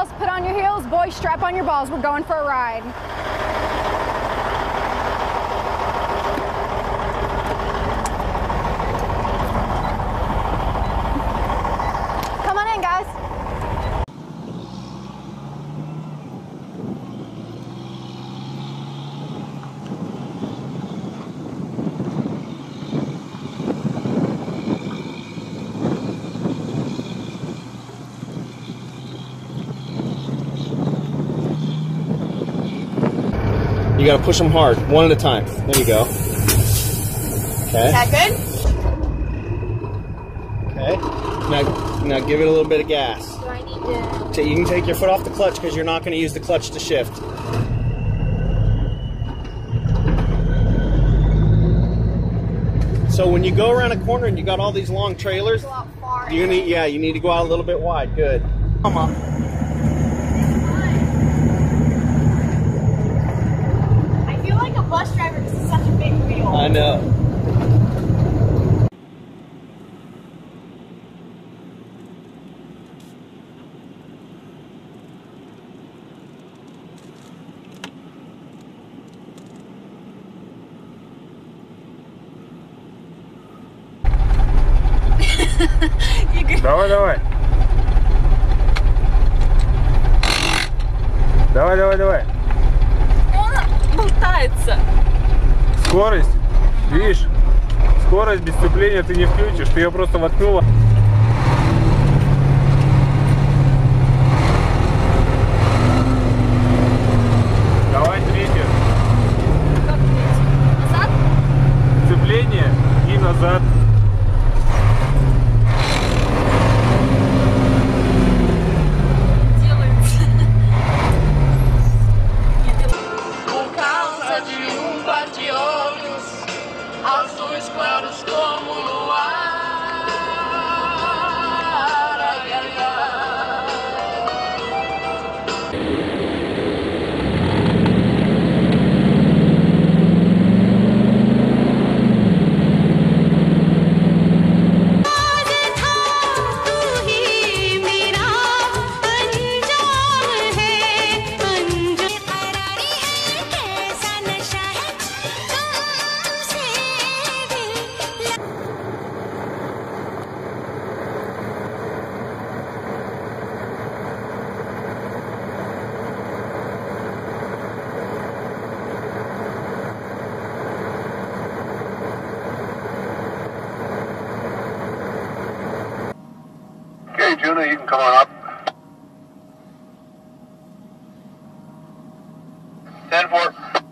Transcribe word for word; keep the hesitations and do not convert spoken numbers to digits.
girls, put on your heels. Boys, strap on your balls. We're going for a ride. Come on in, guys. You gotta push them hard, one at a time. There you go. Okay. Is that good? Okay. Now, now give it a little bit of gas. Do I need to? So you can take your foot off the clutch because you're not going to use the clutch to shift. So when you go around a corner and you got all these long trailers, Go out far. you need yeah you need to go out a little bit wide. Good. Come on. Bus driver, this is such a big wheel. I know. Давай, давай. Давай, давай, давай. Болтается. Скорость, видишь, скорость без сцепления ты не включишь, ты ее просто воткнула. Давай третью. Назад? Сцепление и назад. Azuis claros como o luar. Ai, ai, Okay, Juno, you can come on up. ten four.